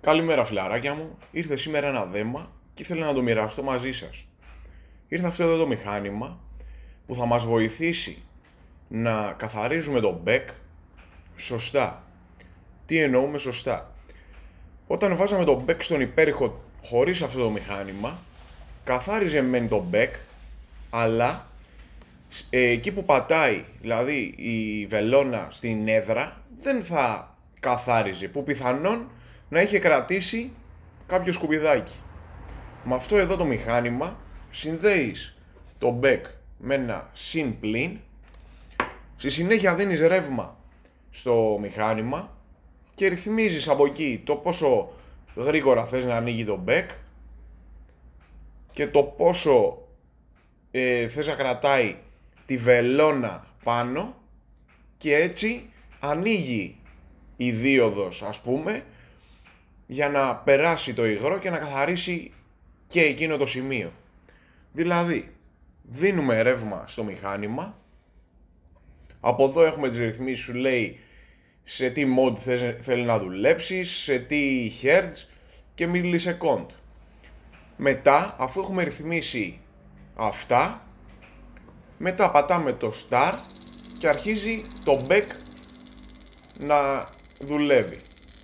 Καλημέρα φιλαράκια μου, ήρθε σήμερα ένα δέμα και ήθελα να το μοιραστώ μαζί σας. Ήρθε αυτό εδώ το μηχάνημα που θα μας βοηθήσει να καθαρίζουμε το back σωστά. Τι εννοούμε σωστά? Όταν βάζαμε το back στον υπέρηχο χωρίς αυτό το μηχάνημα, καθάριζε μεν το back, αλλά εκεί που πατάει, δηλαδή η βελόνα στην έδρα, δεν θα καθάριζε, που πιθανόν να είχε κρατήσει κάποιο σκουπιδάκι. Με αυτό εδώ το μηχάνημα συνδέεις το back με ένα συν πλην, στη συνέχεια δίνεις ρεύμα στο μηχάνημα και ρυθμίζεις από εκεί το πόσο γρήγορα θες να ανοίγει το back και το πόσο θες να κρατάει τη βελόνα πάνω, και έτσι ανοίγει η δίωδος, ας πούμε, για να περάσει το υγρό και να καθαρίσει και εκείνο το σημείο. Δηλαδή, δίνουμε ρεύμα στο μηχάνημα, από εδώ έχουμε τις ρυθμίσεις, σου λέει σε τι mode θέλει να δουλέψεις, σε τι hertz και millisecond. Μετά, αφού έχουμε ρυθμίσει αυτά, μετά πατάμε το start και αρχίζει το back να δουλεύει.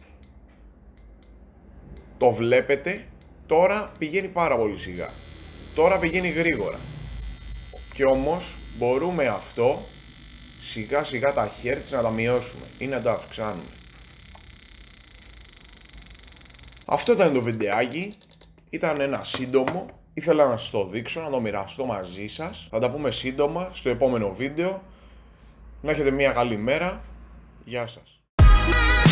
Το βλέπετε, τώρα πηγαίνει πάρα πολύ σιγά. Τώρα πηγαίνει γρήγορα. Και όμως μπορούμε αυτό σιγά σιγά τα hertz να τα μειώσουμε ή να τα αυξάνουμε. Αυτό ήταν το βιντεάκι. Ήταν ένα σύντομο. Ήθελα να σας το δείξω, να το μοιραστώ μαζί σας. Θα τα πούμε σύντομα στο επόμενο βίντεο. Να έχετε μια καλή μέρα. Γεια σας.